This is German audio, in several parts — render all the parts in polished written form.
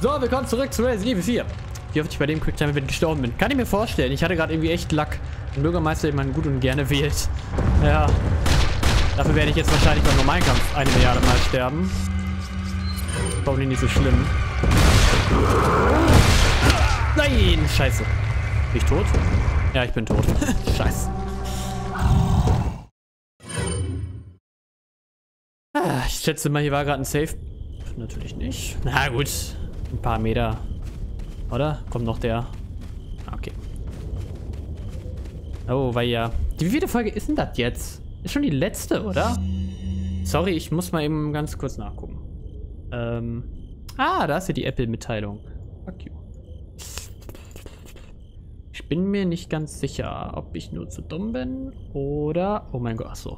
So, willkommen zurück zu Resident Evil 4. Wie oft ich bei dem Quicktime-Event gestorben bin. Kann ich mir vorstellen. Ich hatte gerade irgendwie echt Lack. Den Bürgermeister, den man gut und gerne wählt. Ja. Dafür werde ich jetzt wahrscheinlich beim normalen Kampf 1 Milliarde Mal sterben. Probably nicht so schlimm. Nein! Scheiße. Bin ich tot? Ja, ich bin tot. Scheiße. Ich schätze mal, hier war gerade ein Safe. Natürlich nicht. Na gut. Ein paar Meter. Oder? Kommt noch der. Okay. Oh, weil ja. Wie viele Folge ist denn das jetzt? Ist schon die letzte, oder? Sorry, ich muss mal eben ganz kurz nachgucken. Da ist ja die Apple-Mitteilung. Fuck you. Ich bin mir nicht ganz sicher, ob ich nur zu dumm bin oder... Oh mein Gott, achso.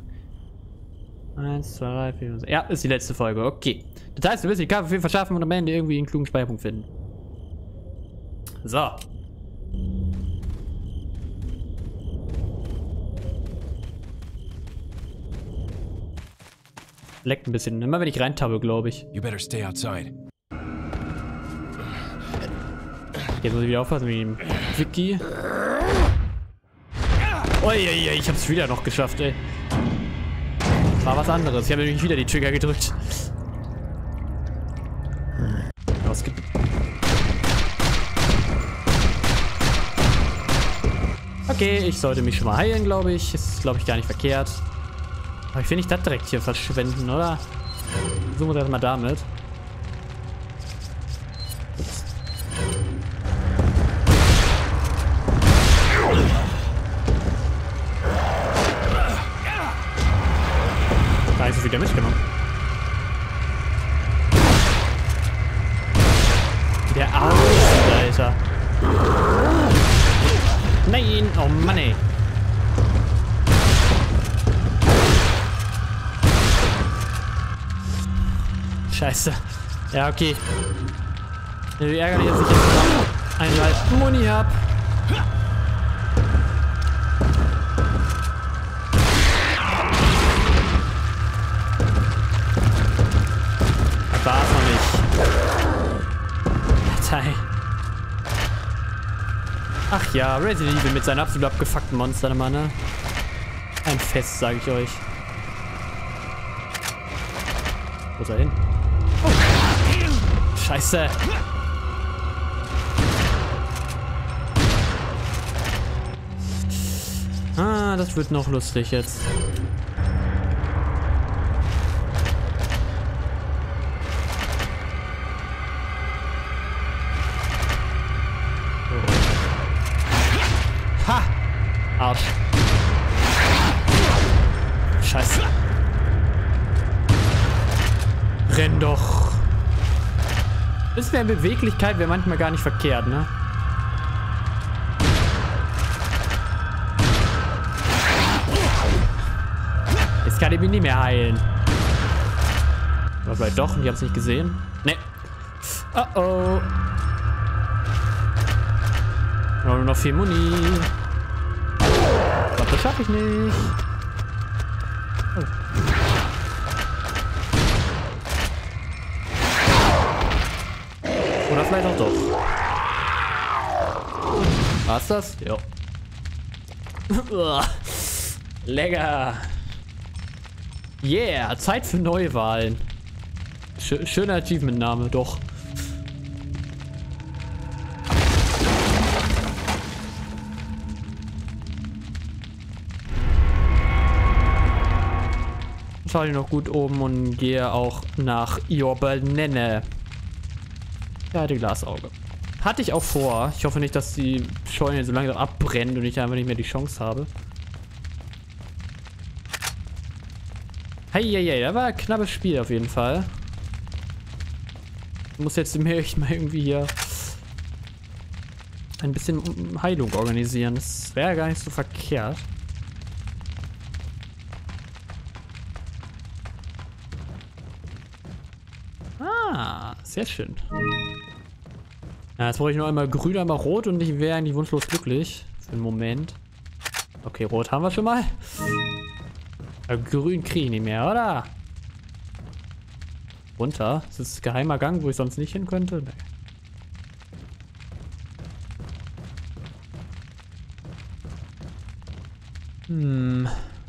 1, 2, 3, 4, 5. Ja, ist die letzte Folge. Okay. Das heißt, du willst die Karte auf jeden Fall schaffen und am Ende irgendwie einen klugen Speicherpunkt finden. So. Leckt ein bisschen. Immer wenn ich reintappe, glaube ich. You better stay outside. Jetzt muss ich wieder aufpassen mit dem Vicky. Uiuiui, ich hab's wieder noch geschafft, ey. War was anderes. Ich habe nämlich wieder die Trigger gedrückt. Was gibt... Okay, ich sollte mich schon mal heilen, glaube ich. Ist, glaube ich, gar nicht verkehrt. Aber ich will nicht das direkt hier verschwenden, oder? Versuchen wir das mal damit. Ups. Da ist so viel Damage genommen. Der aussieht, Alter. Nein! Oh Mann, ey. Scheiße. Ja, okay. Wie ärgerlich, dass ich jetzt noch einmal Muni hab. Das war's noch nicht. Datei. Ach ja, Resident Evil mit seinen absolut abgefuckten Monstern immer, ne? Ein Fest, sage ich euch. Wo ist er hin? Oh. Scheiße. Das wird noch lustig jetzt. Ha! Arsch. Scheiße. Renn doch. Das wäre Beweglichkeit, wäre manchmal gar nicht verkehrt, ne? Jetzt kann ich mich nicht mehr heilen. Aber vielleicht doch, und ich hab's nicht gesehen. Ne. Oh oh. Nur noch 4 Muni. Ich glaub, das schaffe ich nicht. Oh. Oder vielleicht auch doch. War's das? Ja. Lecker. Yeah, Zeit für Neuwahlen. Schöner Achievement-Name, doch. Schaue ich noch gut oben und gehe auch nach Jorbelnenne. Ja, die Glasauge. Hatte ich auch vor. Ich hoffe nicht, dass die Scheune so langsam abbrennt und ich einfach nicht mehr die Chance habe. Heieiei, da war ein knappes Spiel auf jeden Fall. Ich muss jetzt mir echt mal irgendwie hier ein bisschen Heilung organisieren. Das wäre gar nicht so verkehrt. Sehr schön. Ja, jetzt brauche ich noch einmal grün, einmal rot und ich wäre eigentlich wunschlos glücklich. Für den Moment. Okay, rot haben wir schon mal. Ja, grün kriege ich nicht mehr, oder? runter? Ist das ein geheimer Gang, wo ich sonst nicht hin könnte? Nee. Hm.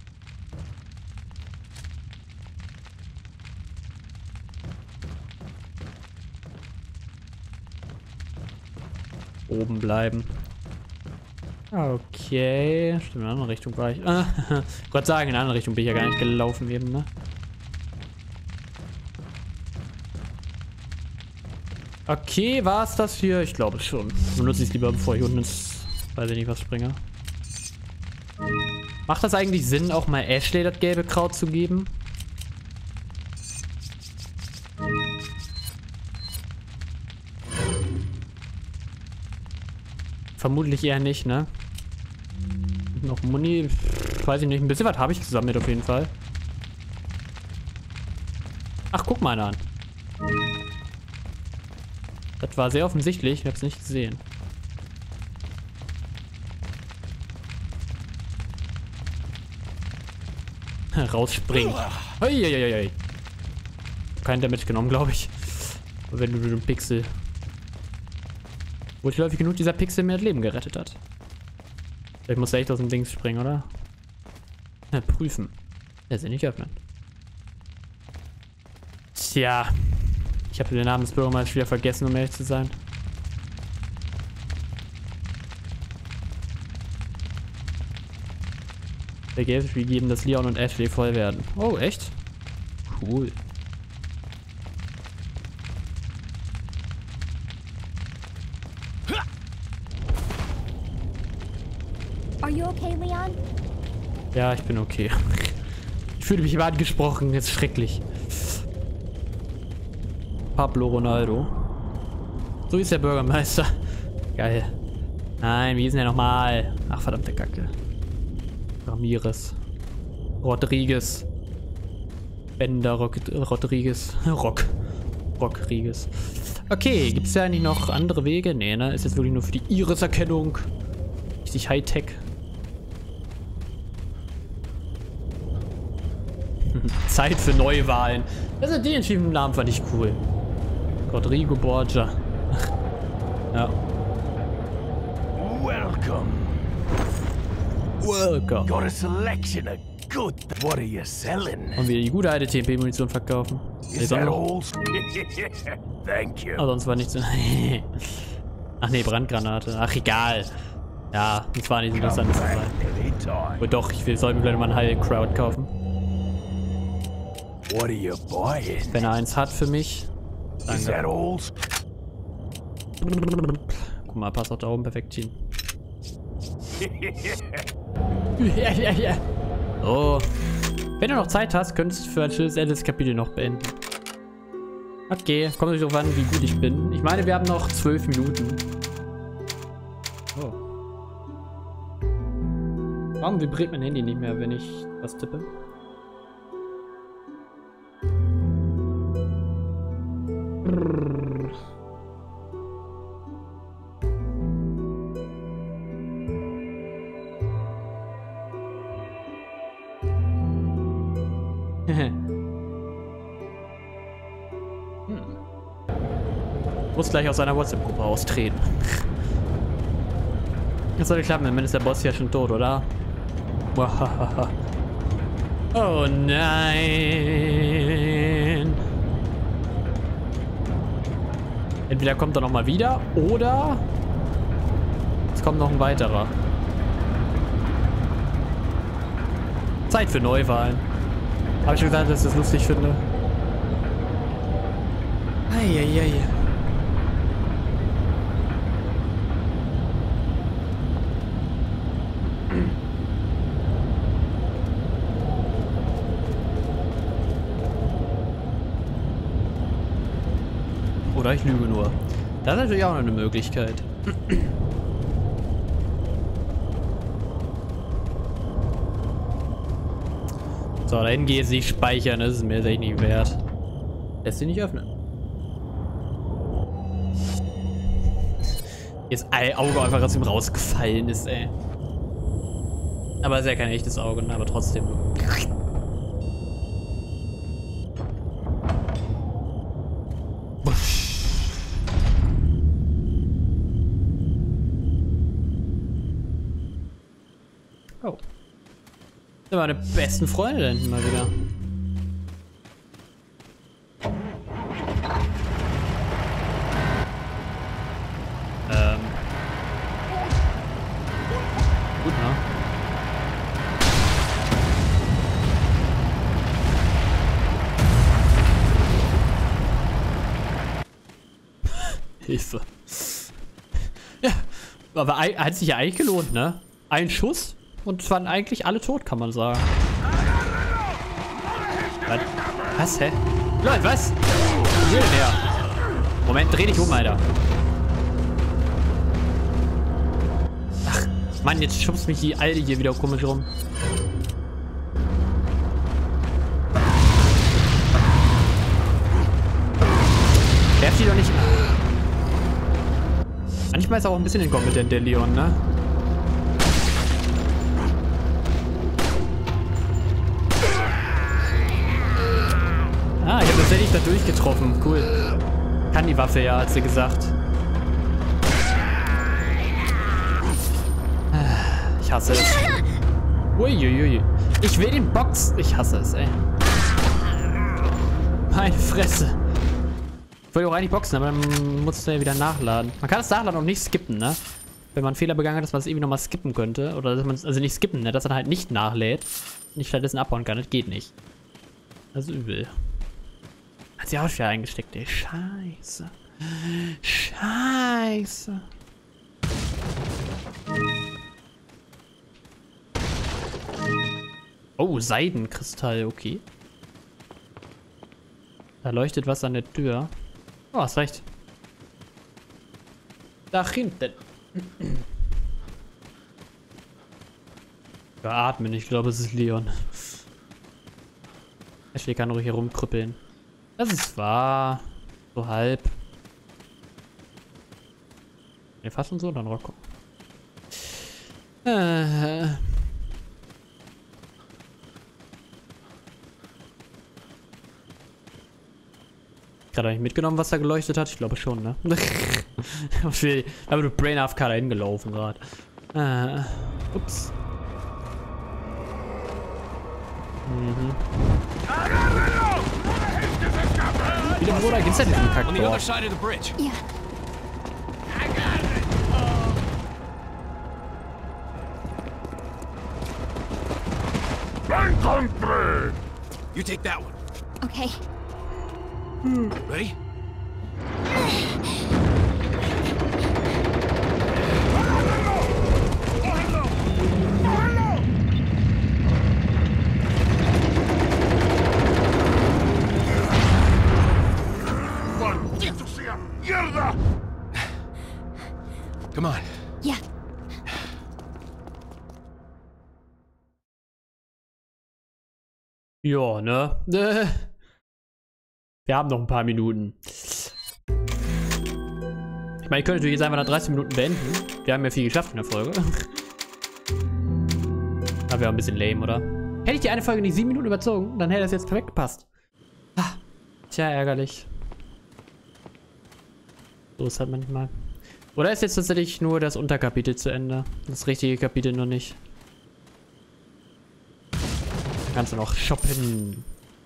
Oben bleiben. Okay. Stimmt, in eine andere Richtung war ich. Gott sagen, in eine andere Richtung bin ich ja gar nicht gelaufen eben, ne? Okay, war es das hier? Ich glaube schon. Benutze ich es lieber, bevor ich unten ins, weiß ich nicht, was springe. Macht das eigentlich Sinn, auch mal Ashley das gelbe Kraut zu geben? Vermutlich eher nicht, ne? Noch Muni, weiß ich nicht. Ein bisschen was habe ich gesammelt auf jeden Fall. Ach, guck mal einer an. Das war sehr offensichtlich, ich habe es nicht gesehen. Rausspringen. Uiuiui. Kein Damage genommen, glaube ich. Wenn du den Pixel. Wohlläufig genug dieser Pixel mir das Leben gerettet hat. Vielleicht muss er echt aus dem Dings springen, oder? Ja, prüfen. Er sie nicht öffnen. Tja. Ich habe den Namen des Bürgermeisters wieder vergessen, um ehrlich zu sein. Der Geldspiel geben, dass Leon und Ashley voll werden. Oh, echt? Cool. Are you okay, Leon? Ja, ich bin okay. Ich fühle mich angesprochen, jetzt schrecklich. Pablo Ronaldo. So ist der Bürgermeister. Geil. Nein, wie ist denn der nochmal? Ach, verdammte Kacke. Ramirez. Rodriguez. Bender Rodriguez. Rodriguez. Okay, gibt es ja eigentlich noch andere Wege? Nee, ne? Ist jetzt wirklich nur für die Iris-Erkennung. Richtig Hightech. Zeit für Neuwahlen. Also den entschiedenen Namen fand ich cool. Rodrigo Borgia. Ja. Welcome. Welcome. Got a selection of good. What are you selling? Und wir die gute alte TMP-Munition verkaufen. Is that all? Thank you. Aber sonst war nichts. Ach nee, Brandgranate. Ach egal. Ja, das war nicht interessant zu sein. Aber doch, ich soll mir vielleicht mal einen High Crowd kaufen. What are you buying? Wenn er eins hat für mich. Is that Danke. all? Guck mal, passt auch da oben perfekt hin. Oh. Wenn du noch Zeit hast, könntest du für ein schönes Ende des Kapitels noch beenden. Okay, kommt nicht darauf an, wie gut ich bin. Ich meine, wir haben noch 12 Minuten. Oh. Warum vibriert mein Handy nicht mehr, wenn ich was tippe? Muss gleich aus seiner WhatsApp-Gruppe austreten. Das sollte klappen, dann ist der Boss ja schon tot, oder? Oh nein! Entweder kommt er nochmal wieder, oder es kommt noch ein weiterer. Zeit für Neuwahlen. Habe ich schon gesagt, dass ich das lustig finde? Eieiei. Oder ich lüge nur. Das ist natürlich auch noch eine Möglichkeit. So, dahin gehe ich nicht speichern, das ist mir jetzt echt nicht wert. Lässt sich nicht öffnen. Jetzt Auge einfach aus ihm rausgefallen ist, ey. Aber ist ja kein echtes Auge, ne? Aber trotzdem. sind meine besten Freunde da hinten mal wieder. Gut, ne? Hilfe. Ja, aber hat sich ja eigentlich gelohnt, ne? Ein Schuss und es waren eigentlich alle tot, kann man sagen. Was? Hä? Leute, was? Was will denn der? Moment, dreh dich um, Alter. Ach, Mann, jetzt schubst mich die Alte hier wieder komisch rum. Werft die doch nicht... Manchmal ist er auch ein bisschen inkompetent, der Leon, ne? Ah, ich habe tatsächlich da durchgetroffen. Cool. Kann die Waffe ja, hat sie gesagt. Ich hasse es. Uiuiui. Ich will den Box. Ich hasse es, ey. Meine Fresse. Ich wollte auch eigentlich boxen, aber dann musst du ja wieder nachladen. Man kann das Nachladen auch nicht skippen, ne? Wenn man einen Fehler begangen hat, dass man es irgendwie nochmal skippen könnte. Oder dass man es, also nicht skippen, ne? Dass er halt nicht nachlädt. Nicht stattdessen abhauen kann. Das geht nicht. Das ist übel. Hat sie auch schon eingesteckt, ey. Scheiße. Scheiße. Oh, Seidenkristall, okay. Da leuchtet was an der Tür. Oh, hast recht. Da hinten. Atmen, ich glaube, es ist Leon. Ashley kann ruhig hier rumkrüppeln. Das ist wahr. So halb. Ne, fast schon so, dann Rocco. Gerade nicht mitgenommen, was da geleuchtet hat? Ich glaube schon, ne? Aber du Brain AFK da hingelaufen gerade. Ups. Mhm. Wie der Bruder geht's denn diesen Kack? On the other side of the bridge. Yeah. I got it. You take that one. Okay. Ready? Come on. Yeah. Ja, ne? Wir haben noch ein paar Minuten. Ich meine, ich könnte natürlich jetzt einfach nach 30 Minuten beenden. Wir haben ja viel geschafft in der Folge. Aber wäre ein bisschen lame, oder? Hätte ich die eine Folge nicht 7 Minuten überzogen, dann hätte das jetzt perfekt gepasst. Ah, tja, ärgerlich. So ist halt manchmal. Oder ist jetzt tatsächlich nur das Unterkapitel zu Ende? Das richtige Kapitel noch nicht. Kannst du noch shoppen.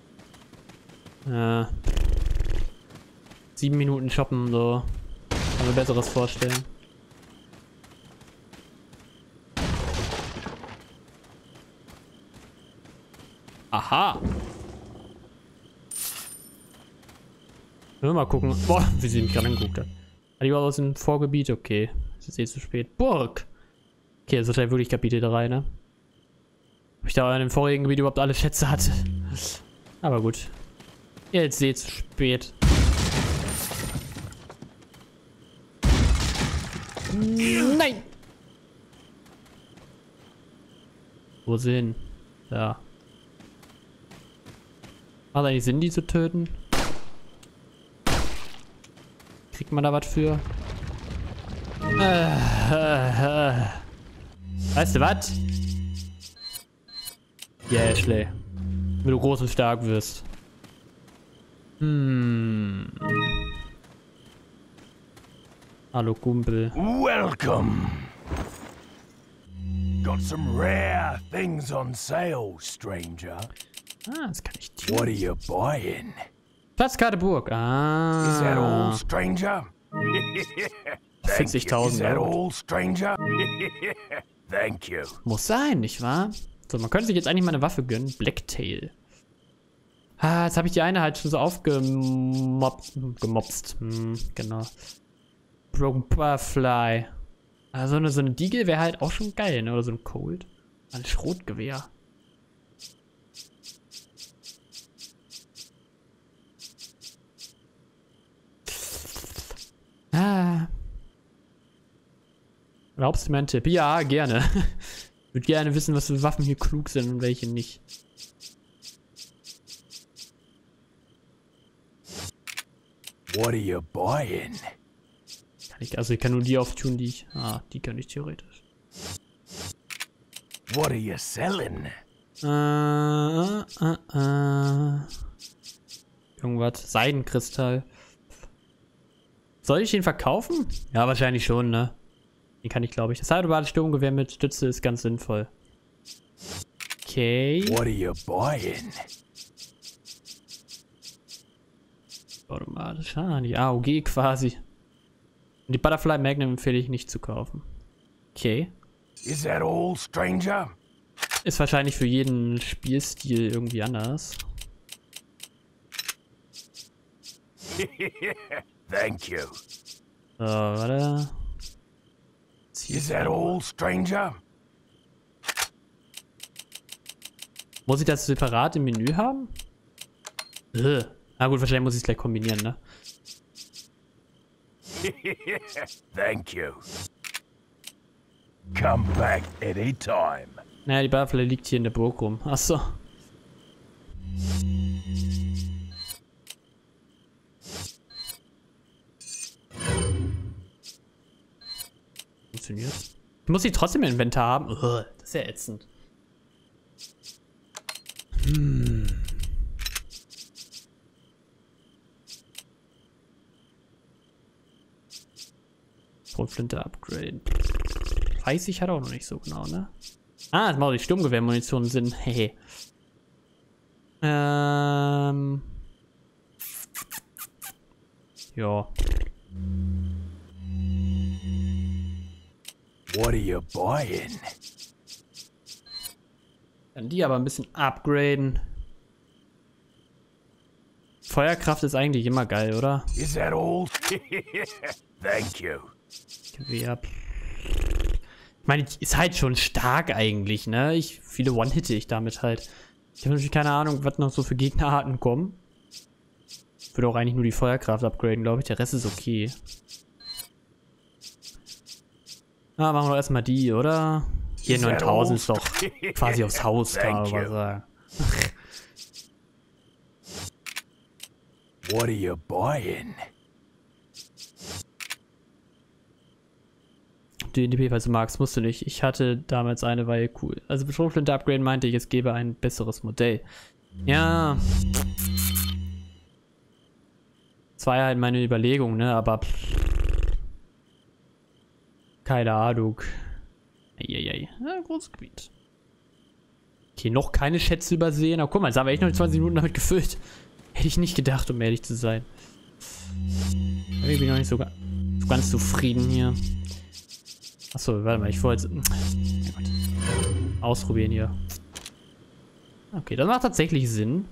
7 Minuten shoppen, so. Kann mir Besseres vorstellen. Aha. Mal gucken. Boah, wie sie mich gerade angeguckt hat. Die war aus dem Vorgebiet, okay. Es ist eh zu spät. Burg! Okay, das ist halt wirklich Kapitel 3, ne? Ob ich da in dem vorigen Gebiet überhaupt alle Schätze hatte. Aber gut. Jetzt eh zu spät. Nein! Wo sind? Da. Macht eigentlich Sinn, die zu töten? Kriegt man da was für? Weißt du was? Ja, Ashley. Wenn du groß und stark wirst. Hallo, Kumpel. Welcome. got some rare things on sale, stranger. Ah, das kann ich What are tun. you buying? Platzkarte Burg. Is that all, Ah. stranger? Thank you. 40.000 Is that Euro. all, stranger? Thank you. Muss sein, nicht wahr? So, man könnte sich jetzt eigentlich mal eine Waffe gönnen. Blacktail. Ah, jetzt habe ich die eine halt schon so aufgemopst. Genau. Broken Butterfly. Also so eine Deagle wäre halt auch schon geil, ne? Oder so ein Colt. Ein Schrotgewehr. Ah. Glaubst du mir einen Tipp? Ja, gerne. Ich würde gerne wissen, was für Waffen hier klug sind und welche nicht. What are you buying? Also ich kann nur die auftun, die ich... Ah, die kann ich theoretisch. What are you selling? Irgendwas. Seidenkristall. Soll ich den verkaufen? Ja, wahrscheinlich schon, ne? Den kann ich, glaube ich. Das automatische Sturmgewehr mit Stütze ist ganz sinnvoll. Okay. What are you buying? Automatisch. Ah, die AOG quasi. Und die Butterfly Magnum empfehle ich nicht zu kaufen. Okay. Is that all, stranger? Ist wahrscheinlich für jeden Spielstil irgendwie anders. Thank you. So, warte. Is that all, stranger? Muss ich das separat im Menü haben? Na gut, wahrscheinlich muss ich es gleich kombinieren, ne? Thank you. Come back anytime. Naja, die Butterfly liegt hier in der Burg rum. Achso. Funktioniert. Ich muss sie trotzdem im Inventar haben. Das ist ja ätzend. Schrotflinte upgraden. Weiß ich halt auch noch nicht so genau, ne? Ah, jetzt macht die Sturmgewehrmunition Sinn. Hehe. Ja. What are you buying? Dann die aber ein bisschen upgraden. Feuerkraft ist eigentlich immer geil, oder? Is that all? Thank you. Gewehr. Ich meine, die ist halt schon stark eigentlich, ne? Viele One-Hitte ich damit halt. Ich habe natürlich keine Ahnung, was noch so für Gegnerarten kommen. Ich würde auch eigentlich nur die Feuerkraft upgraden, glaube ich. Der Rest ist okay. Na, machen wir doch erstmal die, oder? Hier 9000 ist doch quasi aufs Haus, kann man aber sagen. What are you buying? Die NDP, falls du magst, musst du nicht. Ich hatte damals eine, weil cool. Also mit Schrotflinte Upgrade meinte ich, es gäbe ein besseres Modell. Ja. Das war ja halt meine Überlegung, ne? Aber keine Ahnung. Eieiei. Ja, großes Gebiet. Okay, noch keine Schätze übersehen. Aber guck mal, jetzt haben wir echt noch 20 Minuten damit gefüllt. Hätte ich nicht gedacht, um ehrlich zu sein. Ich bin noch nicht so ganz zufrieden hier. Achso, warte mal, ich wollte ausprobieren hier. Okay, das macht tatsächlich Sinn.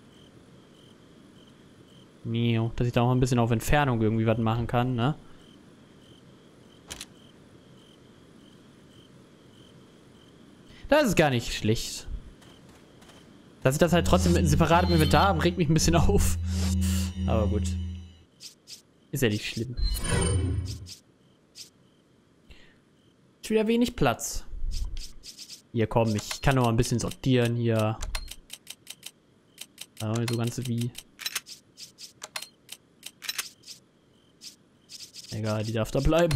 Dass ich da auch ein bisschen auf Entfernung irgendwie was machen kann, ne? Das ist gar nicht schlecht. Dass ich das halt trotzdem mit separatem Inventar habe, regt mich ein bisschen auf. Aber gut. Ist ja nicht schlimm. Ist wieder wenig Platz. Hier, komm, ich kann noch mal ein bisschen sortieren hier. So ganz wie. Egal, die darf da bleiben.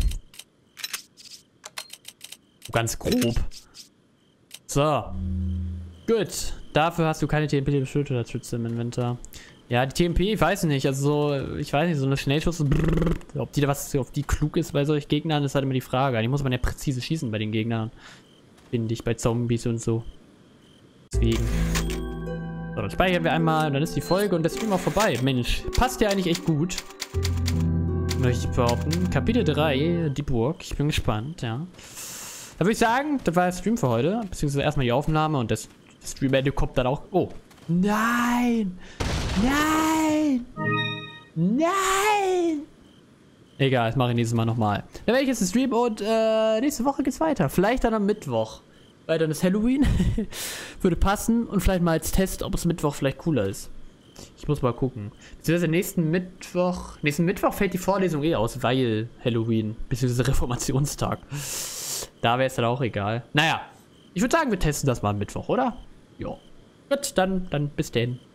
Ganz grob. So. Gut. Dafür hast du keine TMP-Schütze im Inventar. Ja, die TMP, ich weiß nicht. Also, ich weiß nicht, so eine Schnellschuss, ob die klug ist bei solchen Gegnern, ist halt immer die Frage. Eigentlich muss man ja präzise schießen bei den Gegnern. Finde ich bei Zombies und so. Deswegen. So, dann speichern wir einmal und dann ist die Folge und das Stream auch vorbei. Mensch, passt ja eigentlich echt gut. Möchte ich behaupten. Kapitel 3, die Burg. Ich bin gespannt, ja. Da würde ich sagen, das war der Stream für heute. Beziehungsweise erstmal die Aufnahme und das Stream-Ende kommt dann auch... Oh. Nein! Nein! Nein! Egal, das mache ich nächstes Mal nochmal. Dann werde ich jetzt den Stream und nächste Woche geht's weiter. Vielleicht dann am Mittwoch. Weil dann ist Halloween. Würde passen und vielleicht mal als Test, ob es Mittwoch vielleicht cooler ist. Ich muss mal gucken. Beziehungsweise nächsten Mittwoch fällt die Vorlesung eh aus, weil Halloween, beziehungsweise Reformationstag. Da wäre es dann auch egal. Naja, ich würde sagen, wir testen das mal am Mittwoch, oder? Jo. Gut, dann bis denn.